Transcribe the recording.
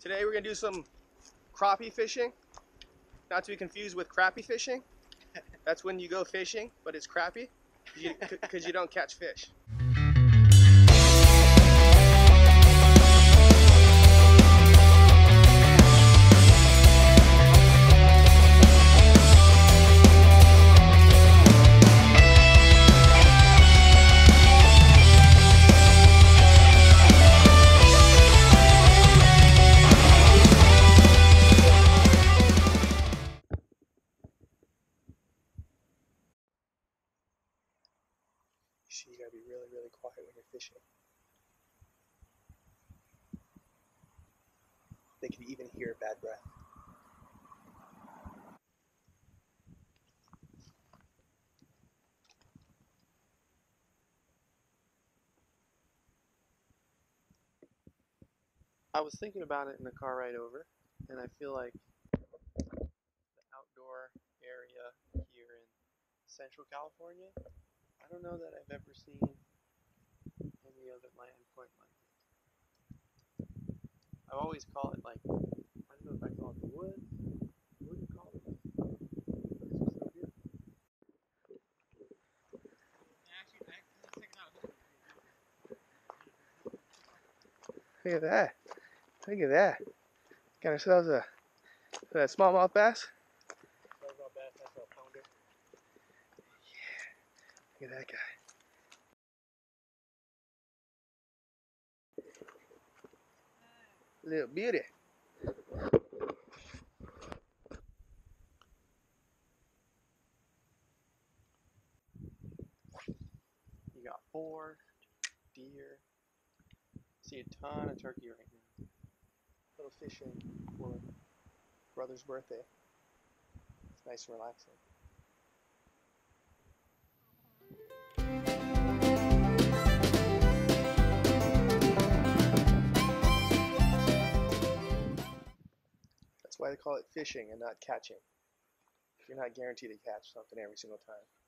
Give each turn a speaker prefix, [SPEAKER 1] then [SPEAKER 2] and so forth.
[SPEAKER 1] Today we're going to do some crappie fishing, not to be confused with crappie fishing. That's when you go fishing, but it's crappie because you don't catch fish. So you gotta be really, really quiet when you're fishing. They can even hear bad breath. I was thinking about it in the car ride over, and I feel like the outdoor area here in Central California, I don't know that I've ever seen any other land quite like it. I always call it like, I don't know if I call it the woods. What do you call it? This was so beautiful. Look at that. Look at that. Got ourselves a smallmouth bass. Smallmouth bass, that's a pounder. Yeah. Look at that guy. Little beauty. You got boar, deer. See a ton of turkey right now. Little fishing for brother's birthday. It's nice and relaxing. That's why they call it fishing and not catching. You're not guaranteed to catch something every single time.